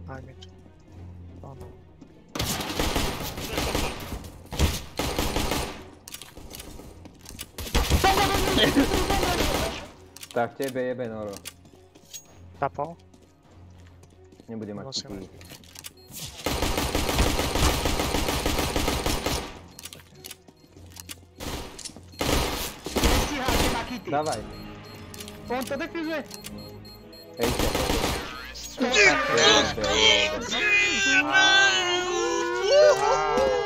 High mid. Oh no. Tak, ciebie jebie Noro. Tapał? Nie bude mať Musíme. kuku. Dawaj. On to defuzuje. Hejte. Ty,